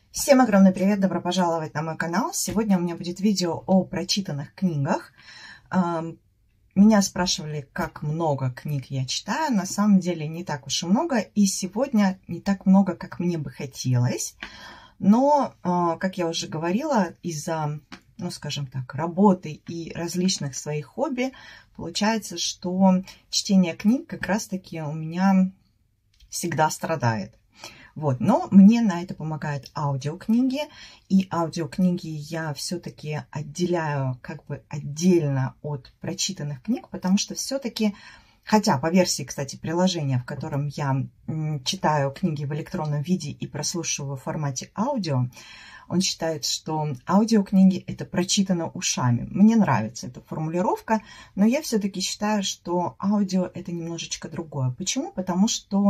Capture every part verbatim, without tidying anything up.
Всем огромный привет, добро пожаловать на мой канал. Сегодня у меня будет видео о прочитанных книгах. Меня спрашивали, как много книг я читаю. На самом деле не так уж и много. И сегодня не так много, как мне бы хотелось. Но, как я уже говорила, из-за, ну скажем так, работы и различных своих хобби, получается, что чтение книг как раз-таки у меня всегда страдает. Вот, но мне на это помогают аудиокниги, и аудиокниги я все-таки отделяю как бы отдельно от прочитанных книг, потому что все-таки, хотя по версии, кстати, приложения, в котором я читаю книги в электронном виде и прослушиваю в формате аудио, он считает, что аудиокниги это прочитано ушами. Мне нравится эта формулировка, но я все-таки считаю, что аудио это немножечко другое. Почему? Потому что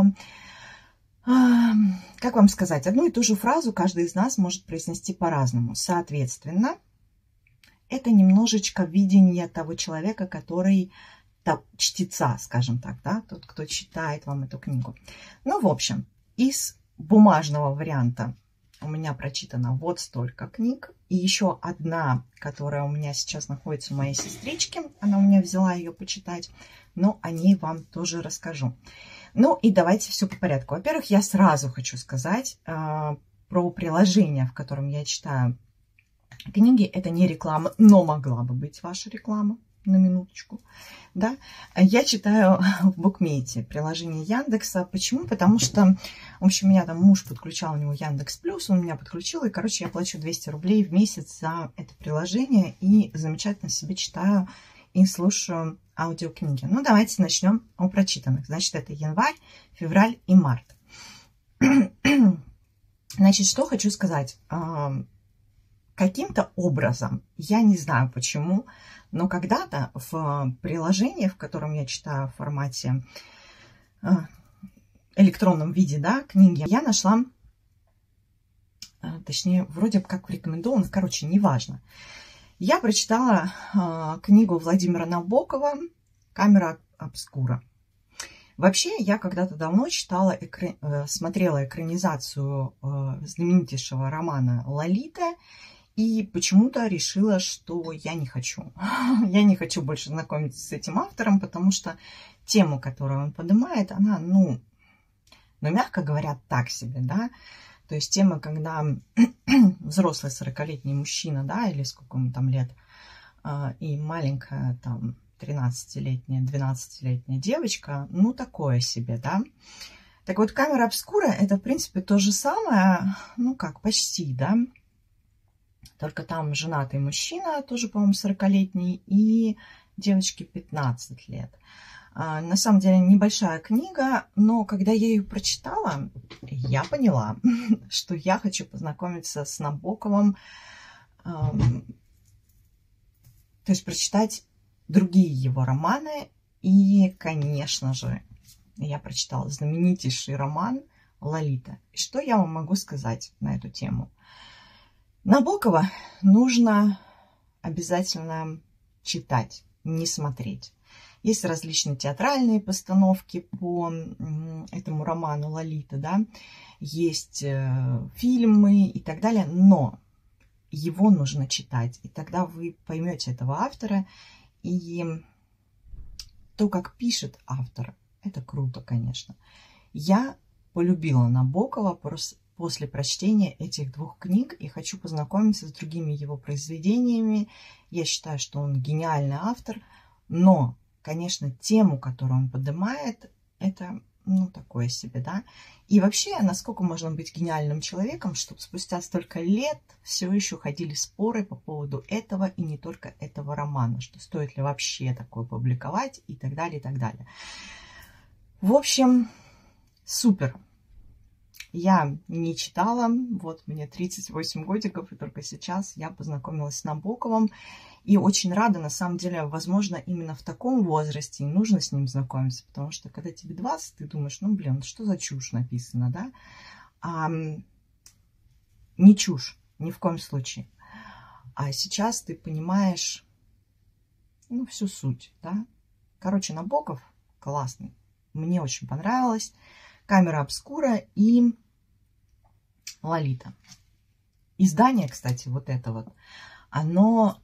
как вам сказать, одну и ту же фразу каждый из нас может произнести по-разному. Соответственно, это немножечко видение того человека, который, чтеца, скажем так, да, тот, кто читает вам эту книгу. Ну, в общем, из бумажного варианта у меня прочитано вот столько книг. И еще одна, которая у меня сейчас находится у моей сестрички, она у меня взяла ее почитать, но о ней вам тоже расскажу. Ну и давайте все по порядку. Во-первых, я сразу хочу сказать э, про приложение, в котором я читаю книги. Это не реклама, но могла бы быть ваша реклама, на минуточку. Да? Я читаю в Букмейте приложение Яндекса. Почему? Потому что, в общем, меня там муж подключал, у него Яндекс Плюс, он меня подключил, и, короче, я плачу двести рублей в месяц за это приложение и замечательно себе читаю и слушаю аудиокниги. Ну, давайте начнем о прочитанных. Значит, это январь, февраль и март. Значит, что хочу сказать. Каким-то образом, я не знаю почему, но когда-то в приложении, в котором я читаю в формате электронном виде, да, книги, я нашла, точнее, вроде как в рекомендованных, короче, неважно. Я прочитала э, книгу Владимира Набокова «Камера обскура». Вообще, я когда-то давно читала, экра... э, смотрела экранизацию э, знаменитейшего романа «Лолита», и почему-то решила, что я не хочу. Я не хочу больше знакомиться с этим автором, потому что тему, которую он поднимает, она, ну, ну, мягко говоря, так себе, да. То есть тема, когда взрослый сорокалетний мужчина, да, или сколько ему там лет, и маленькая там тринадцатилетняя, двенадцатилетняя девочка, ну, такое себе, да. Так вот, «Камера обскура» это, в принципе, то же самое, ну, как, почти, да. Только там женатый мужчина, тоже, по-моему, сорокалетний, и девочке пятнадцать лет. На самом деле небольшая книга, но когда я ее прочитала, я поняла, что я хочу познакомиться с Набоковым, то есть прочитать другие его романы. И, конечно же, я прочитала знаменитейший роман «Лолита». И что я вам могу сказать на эту тему? Набокова нужно обязательно читать, не смотреть. Есть различные театральные постановки по этому роману «Лолита», да, есть фильмы и так далее, но его нужно читать, и тогда вы поймете этого автора, и то, как пишет автор, это круто, конечно. Я полюбила Набокова после прочтения этих двух книг и хочу познакомиться с другими его произведениями. Я считаю, что он гениальный автор, но конечно, тему, которую он поднимает, это, ну, такое себе, да. И вообще, насколько можно быть гениальным человеком, чтобы спустя столько лет все еще ходили споры по поводу этого и не только этого романа, что стоит ли вообще такое публиковать и так далее, и так далее. В общем, супер. Я не читала, вот мне тридцать восемь годиков, и только сейчас я познакомилась с Набоковым. И очень рада, на самом деле, возможно, именно в таком возрасте и нужно с ним знакомиться, потому что когда тебе двадцать, ты думаешь, ну, блин, что за чушь написано, да? А, не чушь, ни в коем случае. А сейчас ты понимаешь, ну, всю суть, да? Короче, Набоков классный, мне очень понравилось. «Камера обскура» и «Лолита». издание, кстати, вот это вот, оно,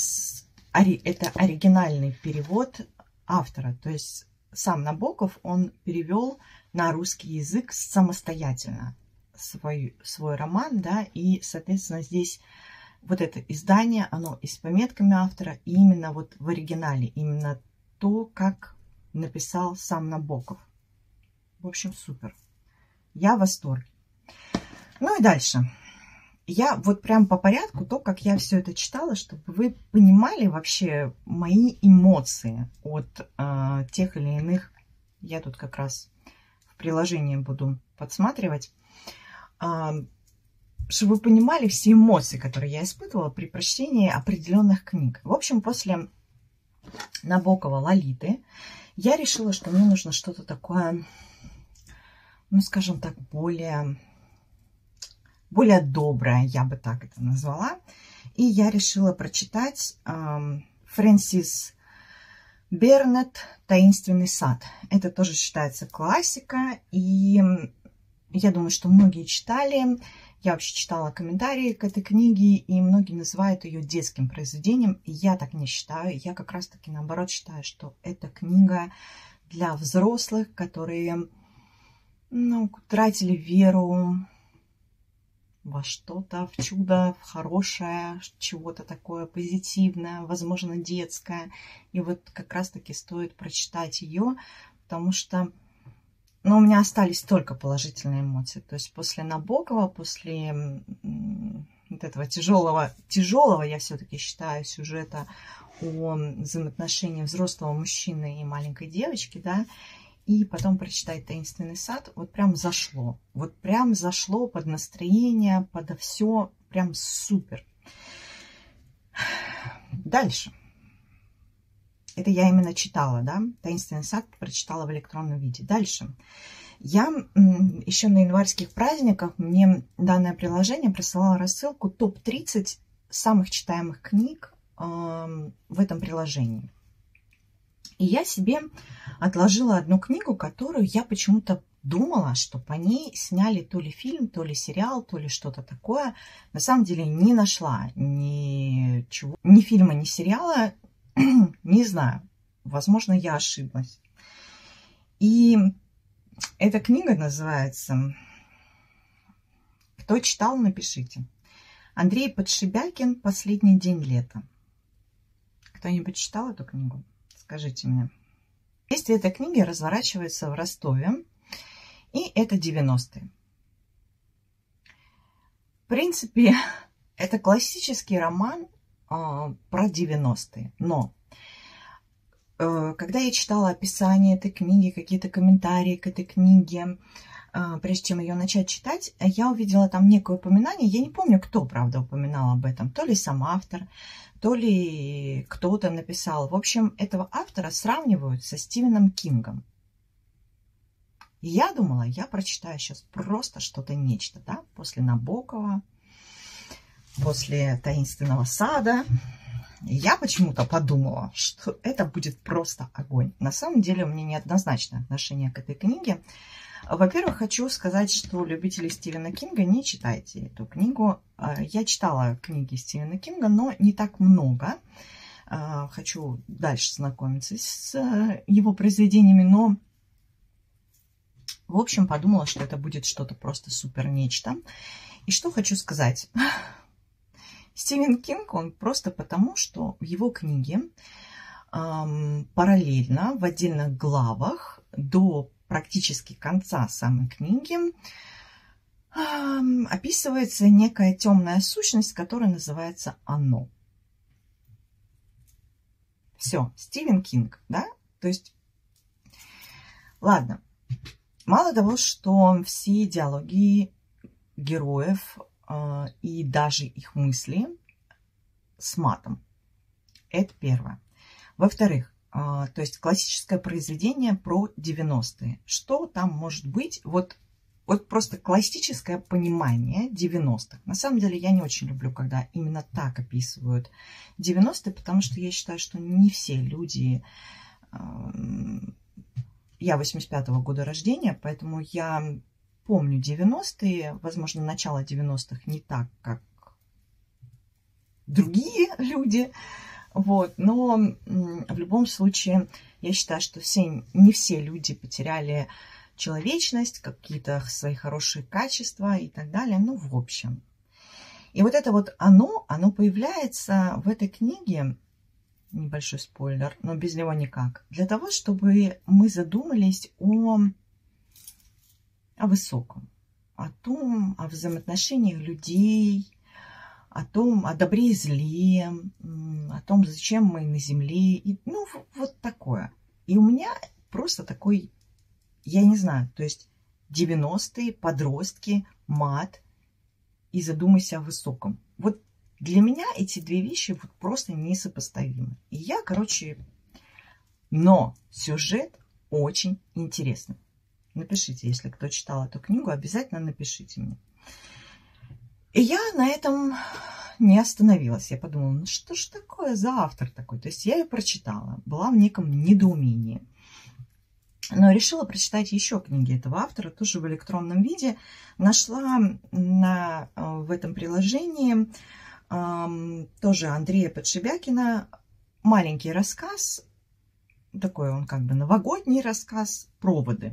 это оригинальный перевод автора. То есть сам Набоков, он перевел на русский язык самостоятельно свой, свой роман, да, и, соответственно, здесь вот это издание, оно и с пометками автора, и именно вот в оригинале, именно то, как написал сам Набоков. В общем, супер. Я в восторге. Ну и дальше. Я вот прям по порядку, то, как я все это читала, чтобы вы понимали вообще мои эмоции от э, тех или иных. Я тут как раз в приложении буду подсматривать. Э, чтобы вы понимали все эмоции, которые я испытывала при прочтении определенных книг. В общем, после Набокова «Лолиты» я решила, что мне нужно что-то такое, ну, скажем так, более... более добрая, я бы так это назвала. И я решила прочитать э, Фрэнсис Бернет «Таинственный сад». Это тоже считается классика. И я думаю, что многие читали. Я вообще читала комментарии к этой книге, и многие называют ее детским произведением. И я так не считаю. Я как раз-таки наоборот считаю, что это книга для взрослых, которые, ну, тратили веру во что-то, в чудо, в хорошее, чего-то такое позитивное, возможно, детское. И вот как раз-таки стоит прочитать ее, потому что, ну, у меня остались только положительные эмоции. То есть после Набокова, после вот этого тяжелого, тяжелого, я все-таки считаю, сюжета о взаимоотношении взрослого мужчины и маленькой девочки, да, и потом прочитать «Таинственный сад», вот прям зашло. Вот прям зашло под настроение, под все. Прям супер. Дальше. Это я именно читала, да? «Таинственный сад» прочитала в электронном виде. Дальше. Я еще на январских праздниках, мне данное приложение присылало рассылку топ тридцать самых читаемых книг э, в этом приложении. И я себе отложила одну книгу, которую я почему-то думала, что по ней сняли то ли фильм, то ли сериал, то ли что-то такое. На самом деле не нашла ничего, ни фильма, ни сериала. Не знаю. Возможно, я ошиблась. И эта книга называется «Кто читал, напишите». Андрей Подшибякин «Последний день лета». Кто-нибудь читал эту книгу? Скажите мне. Действие этой книги разворачивается в Ростове, и это девяностые. В принципе, это классический роман э, про девяностые. Но э, когда я читала описание этой книги, какие-то комментарии к этой книге, э, прежде чем ее начать читать, я увидела там некое упоминание. Я не помню, кто, правда, упоминал об этом. То ли сам автор, то ли кто-то написал. В общем, этого автора сравнивают со Стивеном Кингом. И я думала, я прочитаю сейчас просто что-то нечто, да, после Набокова, после «Таинственного сада». И я почему-то подумала, что это будет просто огонь. На самом деле у меня неоднозначное отношение к этой книге. Во-первых, хочу сказать, что любители Стивена Кинга, не читайте эту книгу. Я читала книги Стивена Кинга, но не так много. Хочу дальше знакомиться с его произведениями, но, в общем, подумала, что это будет что-то просто супер нечто. И что хочу сказать. Стивен Кинг, он просто потому, что в его книге эм, параллельно в отдельных главах до практически конца самой книги э, описывается некая темная сущность, которая называется «Оно». Все, Стивен Кинг, да? То есть, ладно. Мало того, что все диалоги героев э, и даже их мысли с матом. Это первое. Во-вторых, э, то есть классическое произведение про девяностые. Что там может быть? Вот, вот просто классическое понимание девяностых. На самом деле я не очень люблю, когда именно так описывают девяностые, потому что я считаю, что не все люди... Э, Я восемьдесят пятого года рождения, поэтому я помню девяностые, возможно, начало девяностых не так, как другие люди. Вот. Но в любом случае, я считаю, что все, не все люди потеряли человечность, какие-то свои хорошие качества и так далее. Ну, в общем. И вот это вот оно, оно появляется в этой книге, небольшой спойлер, но без него никак, для того, чтобы мы задумались о, о высоком, о том, о взаимоотношениях людей, о том, о добре и зле, о том, зачем мы на земле, и, ну, вот такое. И у меня просто такой, я не знаю, то есть девяностые, подростки, мат, и задумайся о высоком. Вот для меня эти две вещи вот просто несопоставимы. И я, короче, но сюжет очень интересный. Напишите, если кто читал эту книгу, обязательно напишите мне. И я на этом не остановилась. Я подумала, ну что ж такое за автор такой? То есть я ее прочитала, была в неком недоумении. Но решила прочитать еще книги этого автора, тоже в электронном виде. Нашла на, в этом приложении э, тоже Андрея Подшибякина маленький рассказ, такой он как бы новогодний рассказ «Проводы».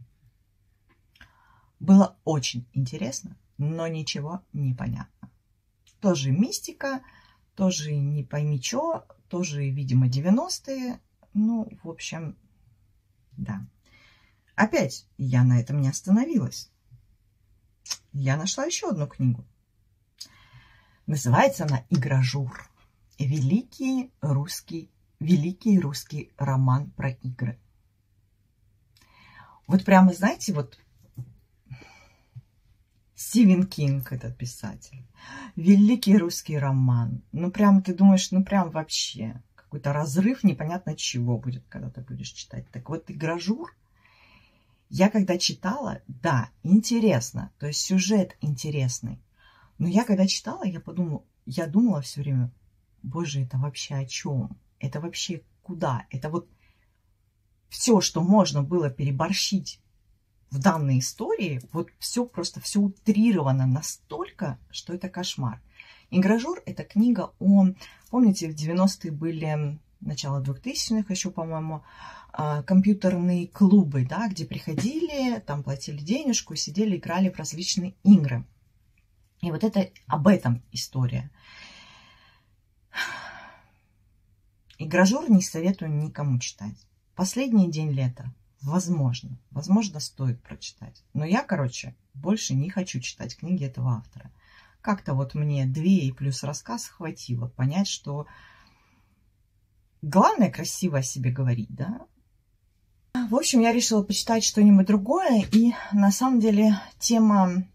Было очень интересно, но ничего не понятно. Тоже мистика, тоже не пойми чё, тоже, видимо, девяностые. Ну, в общем... Да. Опять я на этом не остановилась. Я нашла еще одну книгу. Называется она «Игражур». Великий русский, великий русский роман про игры. Вот прямо, знаете, вот Стивен Кинг, этот писатель. Великий русский роман. Ну, прям ты думаешь, ну, прям вообще... Какой-то разрыв непонятно чего будет, когда ты будешь читать. Так вот, «Игражур», я когда читала, да, интересно, то есть сюжет интересный. Но я когда читала, я подумала, я думала все время, боже, это вообще о чем? Это вообще куда? Это вот все, что можно было переборщить в данной истории, вот все просто, все утрировано настолько, что это кошмар. «Игражур» — это книга о... Помните, в девяностые были, начало двухтысячных еще, по-моему, компьютерные клубы, да, где приходили, там платили денежку, сидели, играли в различные игры. И вот это об этом история. «Игражур» не советую никому читать. Последний день лета. Возможно. Возможно, стоит прочитать. Но я, короче, больше не хочу читать книги этого автора. Как-то вот мне две и плюс рассказ хватило понять, что главное красиво о себе говорить, да. В общем, я решила почитать что-нибудь другое. И на самом деле тема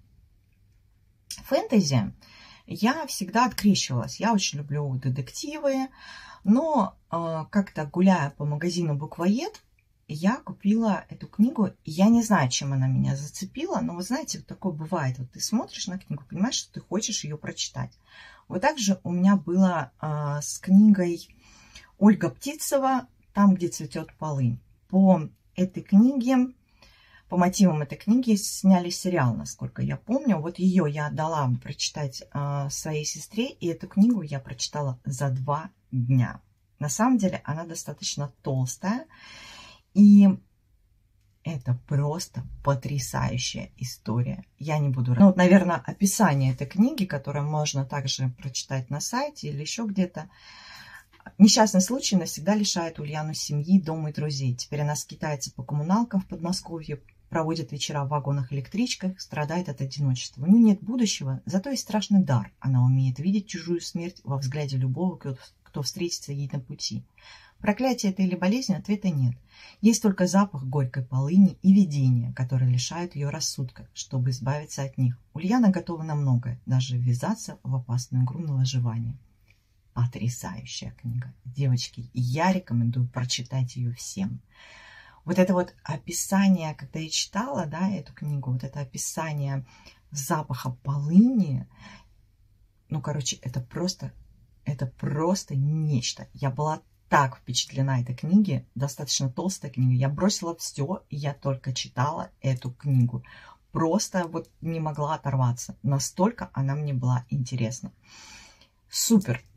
фэнтези я всегда открещивалась. Я очень люблю детективы. Но э, как-то гуляя по магазину «Буквоед», я купила эту книгу, и я не знаю, чем она меня зацепила, но вы знаете, вот такое бывает. Вот ты смотришь на книгу, понимаешь, что ты хочешь ее прочитать. Вот так же у меня было а, с книгой Ольга Птицева «Там, где цветет полынь». По этой книге, по мотивам этой книги сняли сериал, насколько я помню. Вот ее я отдала прочитать а, своей сестре, и эту книгу я прочитала за два дня. На самом деле она достаточно толстая. И это просто потрясающая история. Я не буду... Ну, вот, наверное, описание этой книги, которое можно также прочитать на сайте или еще где-то. Несчастный случай навсегда лишает Ульяну семьи, дома и друзей. Теперь она скитается по коммуналкам в Подмосковье, проводит вечера в вагонах-электричках, страдает от одиночества. У нее нет будущего, зато есть страшный дар. Она умеет видеть чужую смерть во взгляде любого, кто, кто встретится ей на пути. Проклятие это или болезнь, ответа нет. Есть только запах горькой полыни и видения, которые лишают ее рассудка, чтобы избавиться от них. Ульяна готова на многое, даже ввязаться в опасную игру на выживание. Потрясающая книга. Девочки, я рекомендую прочитать ее всем. Вот это вот описание, когда я читала, да, эту книгу, вот это описание запаха полыни, ну, короче, это просто, это просто нечто. Я была так впечатлена этой книги, достаточно толстая книга. Я бросила все, и я только читала эту книгу. Просто вот не могла оторваться. Настолько она мне была интересна. Супер!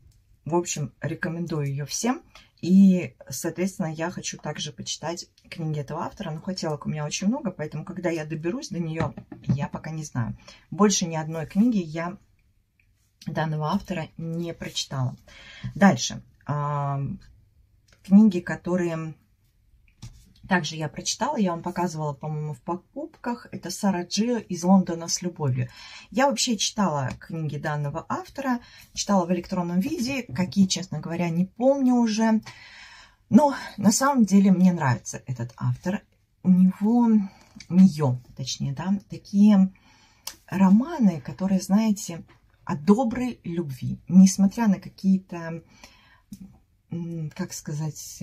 В общем, рекомендую ее всем. И, соответственно, я хочу также почитать книги этого автора. Но хотелок у меня очень много, поэтому, когда я доберусь до нее, я пока не знаю. Больше ни одной книги я данного автора не прочитала. Дальше. Книги, которые также я прочитала, я вам показывала, по-моему, в покупках. Это Сара Джио «Из Лондона с любовью». Я вообще читала книги данного автора, читала в электронном виде, какие, честно говоря, не помню уже. Но на самом деле мне нравится этот автор. У него, у нее, точнее, да, такие романы, которые, знаете, о доброй любви, несмотря на какие-то, как сказать,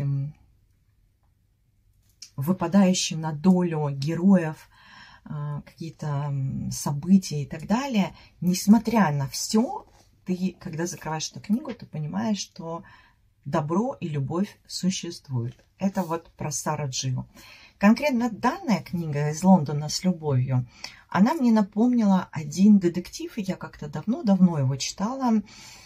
выпадающие на долю героев какие-то события и так далее. Несмотря на все, ты, когда закрываешь эту книгу, ты понимаешь, что добро и любовь существуют. Это вот про Сару Джио. Конкретно данная книга «Из Лондона с любовью», она мне напомнила один детектив, и я как-то давно-давно его читала,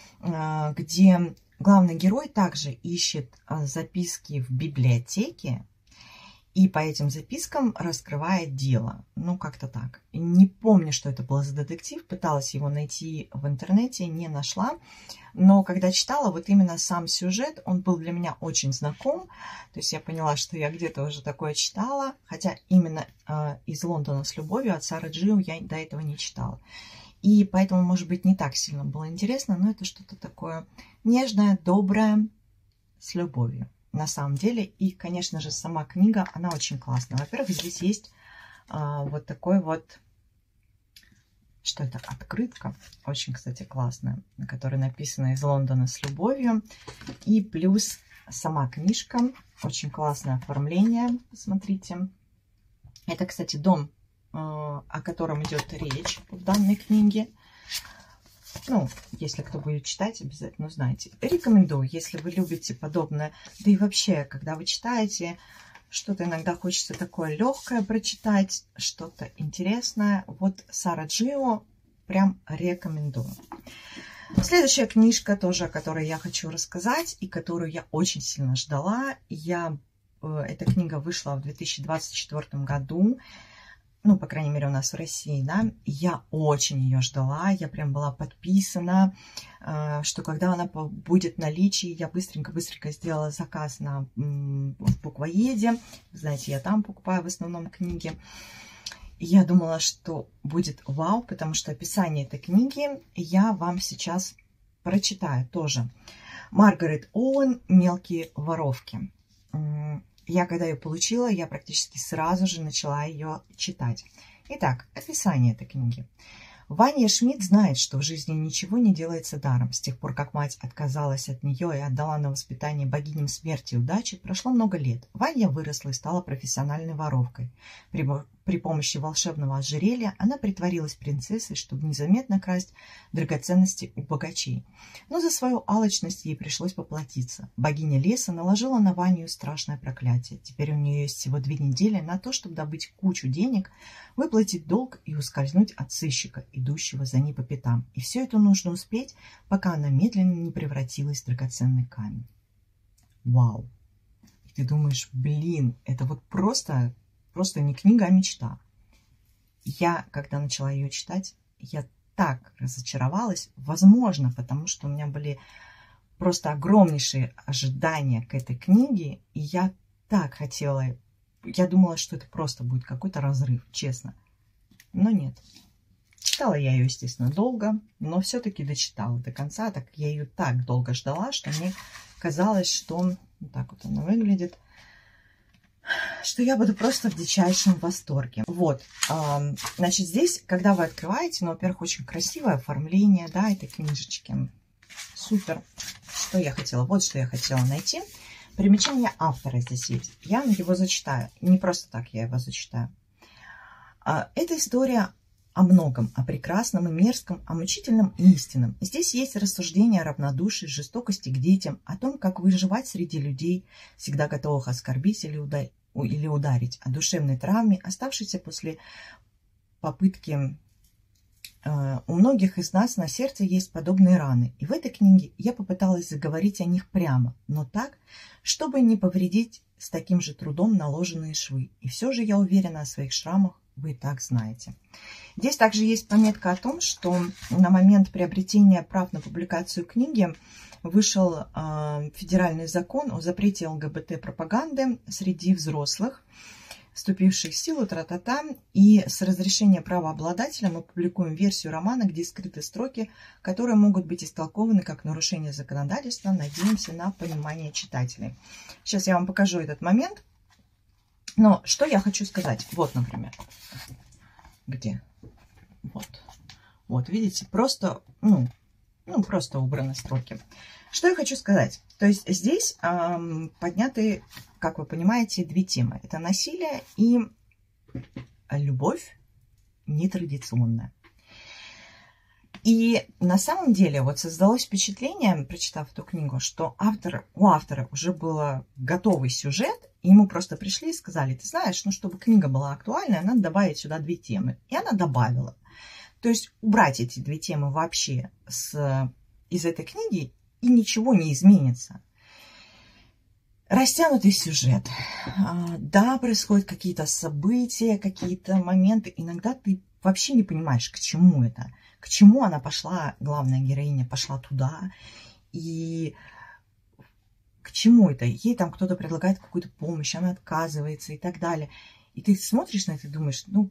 где главный герой также ищет записки в библиотеке, и по этим запискам раскрывает дело. Ну, как-то так. Не помню, что это был за детектив. Пыталась его найти в интернете, не нашла. Но когда читала, вот именно сам сюжет, он был для меня очень знаком. То есть я поняла, что я где-то уже такое читала. Хотя именно э, «Из Лондона с любовью» от Сары Джио я до этого не читала. И поэтому, может быть, не так сильно было интересно. Но это что-то такое нежное, доброе, с любовью. На самом деле. И, конечно же, сама книга, она очень классная. Во-первых, здесь есть а, вот такой вот, что это, открытка. Очень, кстати, классная, на которой написано «Из Лондона с любовью». И плюс сама книжка. Очень классное оформление. Посмотрите. Это, кстати, дом, а, о котором идет речь в данной книге. Ну, если кто будет читать, обязательно узнаете. Рекомендую, если вы любите подобное. Да и вообще, когда вы читаете, что-то иногда хочется такое легкое прочитать, что-то интересное. Вот Сара Джио прям рекомендую. Следующая книжка тоже, о которой я хочу рассказать и которую я очень сильно ждала. Я, эта книга вышла в две тысячи двадцать четвёртом году. Ну, по крайней мере, у нас в России, да, я очень ее ждала, я прям была подписана, что когда она будет в наличии, я быстренько-быстренько сделала заказ на, в буквоеде. Знаете, я там покупаю в основном книги. Я думала, что будет вау, потому что описание этой книги я вам сейчас прочитаю тоже. Маргарет Оуэн «Мелкие воровки». Я, когда ее получила, я практически сразу же начала ее читать. Итак, описание этой книги. Ваня Шмидт знает, что в жизни ничего не делается даром. С тех пор, как мать отказалась от нее и отдала на воспитание богиням смерти и удачи, прошло много лет. Ваня выросла и стала профессиональной воровкой. При, при помощи волшебного ожерелья она притворилась принцессой, чтобы незаметно красть драгоценности у богачей. Но за свою алчность ей пришлось поплатиться. Богиня леса наложила на Ваню страшное проклятие. Теперь у нее есть всего две недели на то, чтобы добыть кучу денег, выплатить долг и ускользнуть от сыщика, идущего за ней по пятам. И все это нужно успеть, пока она медленно не превратилась в драгоценный камень. Вау! И ты думаешь, блин, это вот просто, просто не книга, а мечта. Я, когда начала ее читать, я так разочаровалась. Возможно, потому что у меня были просто огромнейшие ожидания к этой книге. И я так хотела... Я думала, что это просто будет какой-то разрыв, честно. Но нет. Читала я ее, естественно, долго, но все-таки дочитала до конца. Так я ее так долго ждала, что мне казалось, что вот так вот она выглядит, что я буду просто в дичайшем восторге. Вот, значит, здесь, когда вы открываете, ну, во-первых, очень красивое оформление, да, этой книжечки. Супер. Что я хотела? Вот что я хотела найти. Примечание автора здесь есть. Я его зачитаю. Не просто так я его зачитаю. Это история о многом, о прекрасном и мерзком, о мучительном и истинном. Здесь есть рассуждения о равнодушии, жестокости к детям, о том, как выживать среди людей, всегда готовых оскорбить или, уда или ударить, о душевной травме, оставшейся после попытки у многих из нас на сердце есть подобные раны. И в этой книге я попыталась заговорить о них прямо, но так, чтобы не повредить с таким же трудом наложенные швы. И все же я уверена о своих шрамах, вы и так знаете. Здесь также есть пометка о том, что на момент приобретения прав на публикацию книги вышел э, федеральный закон о запрете ЛГБТ-пропаганды среди взрослых, вступивших в силу, тра-та-та, и с разрешения правообладателя мы публикуем версию романа, где скрыты строки, которые могут быть истолкованы как нарушение законодательства. Надеемся на понимание читателей. Сейчас я вам покажу этот момент. Но что я хочу сказать? Вот, например. Где? Вот. Вот, видите, просто, ну, ну, просто убраны строки. Что я хочу сказать? То есть здесь эм, подняты, как вы понимаете, две темы. Это насилие и любовь нетрадиционная. И на самом деле вот создалось впечатление, прочитав эту книгу, что автор, у автора уже был готовый сюжет, и ему просто пришли и сказали: ты знаешь, ну, чтобы книга была актуальная, надо добавить сюда две темы. И она добавила. То есть убрать эти две темы вообще с, из этой книги, и ничего не изменится. Растянутый сюжет. Да, происходят какие-то события, какие-то моменты. Иногда ты вообще не понимаешь, к чему это. К чему она пошла, главная героиня пошла туда. И к чему это? Ей там кто-то предлагает какую-то помощь, она отказывается и так далее. И ты смотришь на это и думаешь, ну,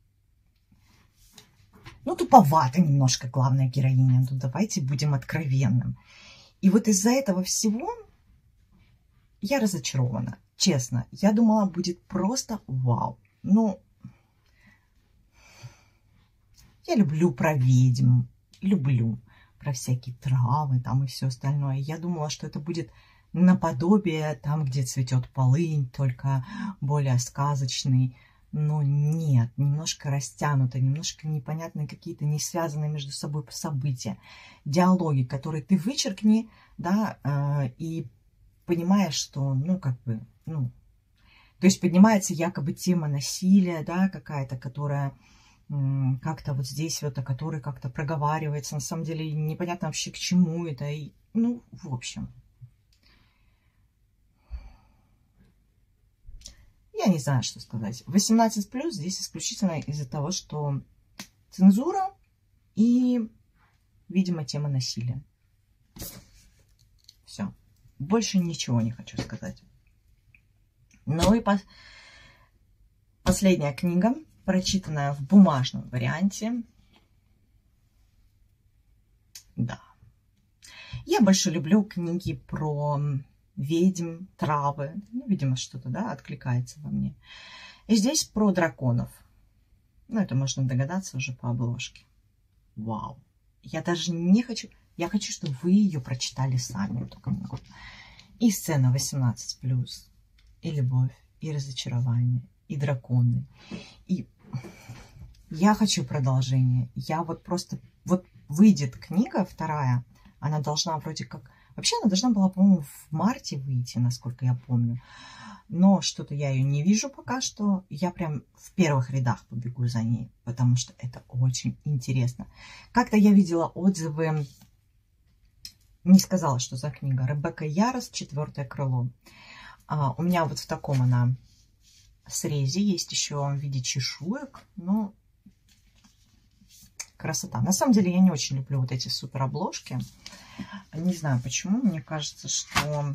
ну туповато немножко главная героиня. Ну, давайте будем откровенным. И вот из-за этого всего я разочарована. Честно, я думала, будет просто вау. Ну, я люблю про ведьм, люблю про всякие травы там и все остальное. Я думала, что это будет наподобие там, где цветет полынь, только более сказочный. Но нет, немножко растянуто, немножко непонятные какие-то не связанные между собой события, диалоги, которые ты вычеркни, да, э, и понимаешь, что, ну, как бы, ну, то есть поднимается якобы тема насилия, да, какая-то, которая э, как-то вот здесь вот, о которой как-то проговаривается, на самом деле непонятно вообще к чему это, и, ну, в общем. Я не знаю, что сказать. восемнадцать плюс здесь исключительно из-за того, что цензура и, видимо, тема насилия. Все. Больше ничего не хочу сказать. Ну и по... последняя книга, прочитанная в бумажном варианте. Да. Я больше люблю книги про ведьм, травы. Ну, видимо, что-то, да, откликается во мне. И здесь про драконов. Ну, это можно догадаться уже по обложке. Вау. Я даже не хочу... Я хочу, чтобы вы ее прочитали сами, эту книгу. И сцена восемнадцать плюс. И любовь, и разочарование, и драконы. И я хочу продолжение. Я вот просто... Вот выйдет книга вторая. Она должна вроде как... Вообще она должна была, по-моему, в марте выйти, насколько я помню. Но что-то я ее не вижу пока что. Я прям в первых рядах побегу за ней, потому что это очень интересно. Как-то я видела отзывы, не сказала, что за книга. Ребекка Ярос, «Четвертое крыло». А, у меня вот в таком она срезе. Есть еще в виде чешуек. Ну, красота. На самом деле я не очень люблю вот эти супер обложки. Не знаю почему, мне кажется, что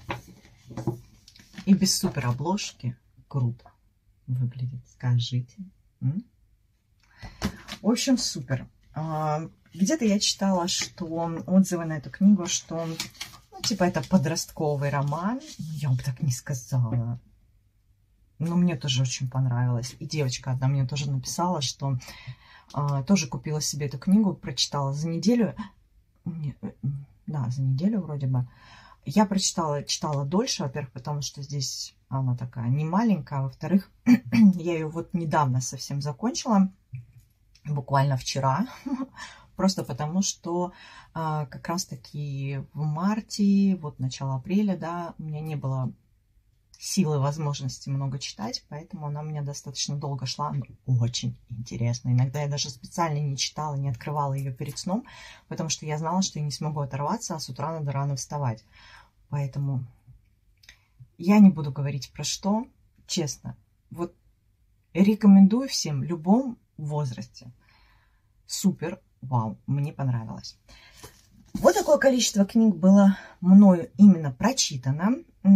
и без супер обложки круто выглядит. Скажите. М? В общем, супер. Где-то я читала, что отзывы на эту книгу, что, ну, типа, это подростковый роман. Я бы так не сказала. Но мне тоже очень понравилось. И девочка одна мне тоже написала, что а, тоже купила себе эту книгу, прочитала за неделю. Да, за неделю вроде бы. Я прочитала, читала дольше, во-первых, потому что здесь она такая не маленькая, а во-вторых, я ее вот недавно совсем закончила, буквально вчера, просто потому что а, как раз-таки в марте, вот начало апреля, да, у меня не было силы, возможности много читать, поэтому она у меня достаточно долго шла, но очень интересно. Иногда я даже специально не читала, не открывала ее перед сном, потому что я знала, что я не смогу оторваться, а с утра надо рано вставать. Поэтому я не буду говорить про что, честно. Вот рекомендую всем в любом возрасте. Супер, вау, мне понравилось. Вот такое количество книг было мною именно прочитано.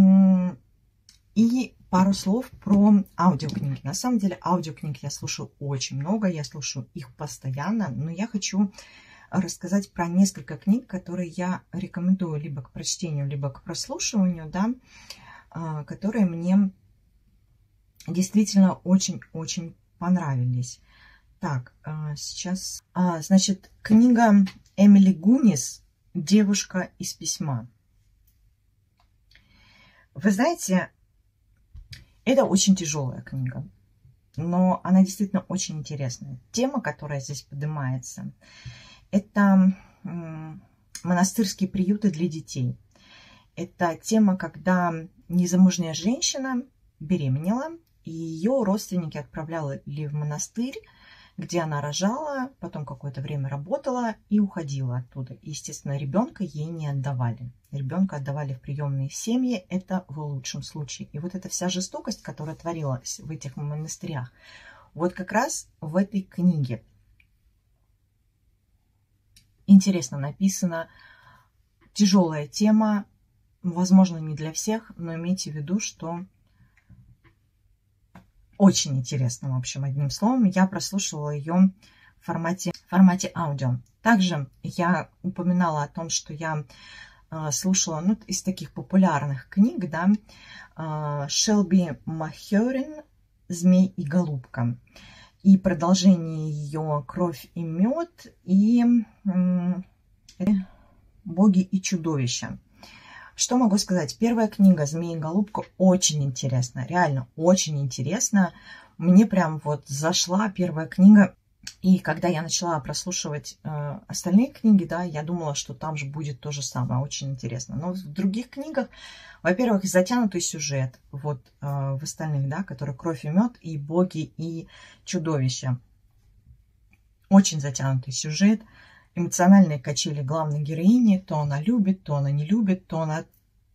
И пару слов про аудиокниги. На самом деле аудиокниг я слушаю очень много, я слушаю их постоянно, но я хочу рассказать про несколько книг, которые я рекомендую либо к прочтению, либо к прослушиванию, да, которые мне действительно очень-очень понравились. Так, сейчас, значит, книга Эмили Гунис «Девушка из письма». Вы знаете, это очень тяжелая книга, но она действительно очень интересная. Тема, которая здесь поднимается, это монастырские приюты для детей. Это тема, когда незамужняя женщина беременела, и ее родственники отправляли в монастырь, где она рожала, потом какое-то время работала и уходила оттуда. И, естественно, ребенка ей не отдавали. Ребенка отдавали в приемные семьи, это в лучшем случае. И вот эта вся жестокость, которая творилась в этих монастырях, вот как раз в этой книге. Интересно написано, тяжелая тема, возможно, не для всех, но имейте в виду, что очень интересно, в общем, одним словом. Я прослушивала ее в формате, в формате аудио. Также я упоминала о том, что я э, слушала, ну, из таких популярных книг, да, э, Шелби Махерин «Змей и голубка». И продолжение ее «Кровь и мед» и э, «Боги и чудовища». Что могу сказать? Первая книга «Змей и голубка» очень интересна, реально очень интересна. Мне прям вот зашла первая книга. И когда я начала прослушивать э, остальные книги, да, я думала, что там же будет то же самое, очень интересно. Но в других книгах, во-первых, затянутый сюжет, вот э, в остальных, да, которые «Кровь и мед» и «Боги и чудовища». Очень затянутый сюжет. Эмоциональные качели главной героини. То она любит, то она не любит, то она...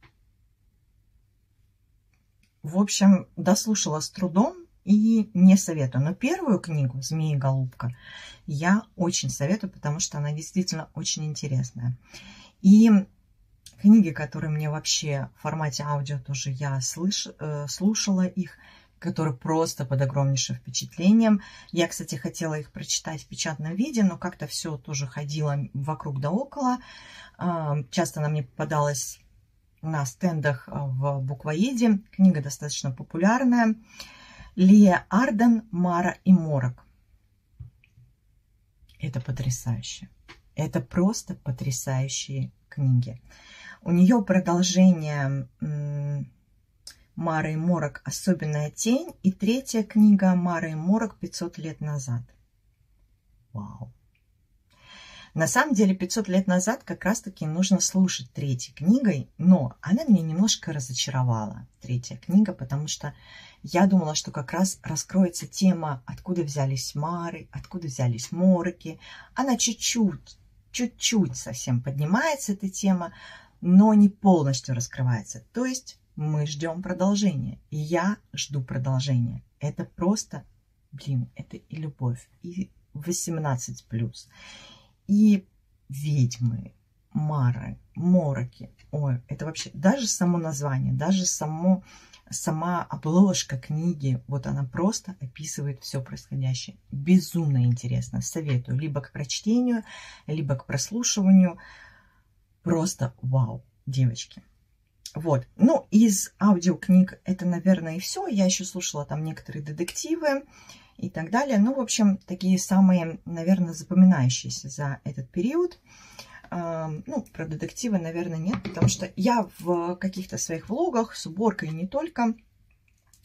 В общем, дослушала с трудом и не советую. Но первую книгу «Змей и голубка» я очень советую, потому что она действительно очень интересная. И книги, которые мне вообще в формате аудио тоже я слыш... слушала их, которые просто под огромнейшим впечатлением. Я, кстати, хотела их прочитать в печатном виде, но как-то все тоже ходило вокруг да около. Часто она мне попадалась на стендах в буквоеде. Книга достаточно популярная. Лия Арден, Мара и Морок. Это потрясающе. Это просто потрясающие книги. У нее продолжение... Мара и Морок «Особенная тень» и третья книга Мара и Морок «пятьсот лет назад». Вау! На самом деле пятьсот лет назад как раз-таки нужно слушать третьей книгой, но она меня немножко разочаровала, третья книга, потому что я думала, что как раз раскроется тема, откуда взялись Мары, откуда взялись Мороки. Она чуть-чуть, чуть-чуть совсем поднимается, эта тема, но не полностью раскрывается. То есть мы ждем продолжения. И я жду продолжения. Это просто, блин, это и любовь, и восемнадцать плюс, и ведьмы, Мары, Мороки. Ой, это вообще, даже само название, даже само, сама обложка книги, вот она просто описывает все происходящее. Безумно интересно. Советую либо к прочтению, либо к прослушиванию. Просто вау, девочки. Вот, ну, из аудиокниг это, наверное, и все. Я еще слушала там некоторые детективы и так далее. Ну, в общем, такие самые, наверное, запоминающиеся за этот период. Ну, про детективы, наверное, нет, потому что я в каких-то своих влогах с уборкой и не только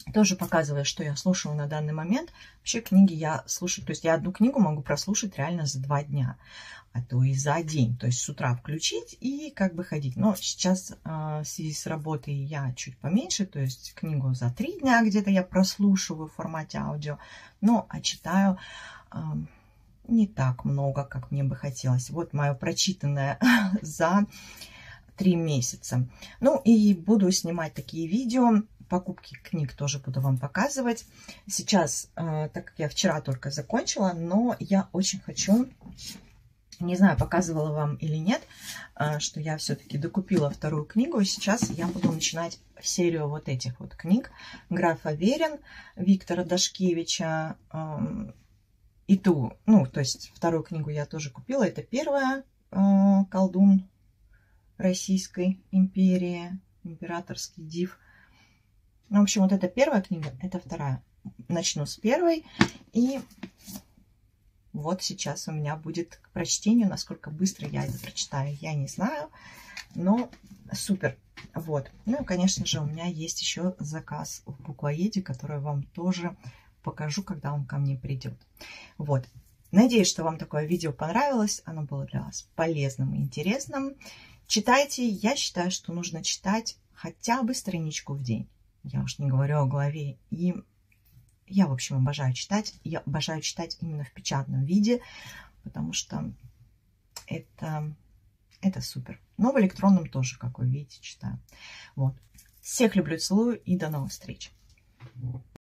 Тоже показывая, что я слушаю на данный момент. Вообще книги я слушаю, то есть я одну книгу могу прослушать реально за два дня, а то и за день. То есть с утра включить и как бы ходить. Но сейчас э, в связи с работой я чуть поменьше, то есть книгу за три дня где-то я прослушиваю в формате аудио, но а читаю э, не так много, как мне бы хотелось. Вот мое прочитанное за три месяца. Ну и буду снимать такие видео. Покупки книг тоже буду вам показывать. Сейчас, э, так как я вчера только закончила, но я очень хочу, не знаю, показывала вам или нет, э, что я все-таки докупила вторую книгу. И сейчас я буду начинать серию вот этих вот книг. «Граф Аверин» Виктора Дашкевича. Э, и ту, ну, то есть вторую книгу я тоже купила. Это первая э, «Колдун Российской империи», императорский див. Ну, в общем, вот это первая книга, это вторая. Начну с первой. И вот сейчас у меня будет к прочтению. Насколько быстро я это прочитаю, я не знаю. Но супер. Вот. Ну и, конечно же, у меня есть еще заказ в Буквоеде, который вам тоже покажу, когда он ко мне придет. Вот. Надеюсь, что вам такое видео понравилось. Оно было для вас полезным и интересным. Читайте. Я считаю, что нужно читать хотя бы страничку в день. Я уж не говорю о главе. И я, в общем, обожаю читать. Я обожаю читать именно в печатном виде, потому что это, это супер. Но в электронном тоже, как вы видите, читаю. Вот. Всех люблю, целую и до новых встреч.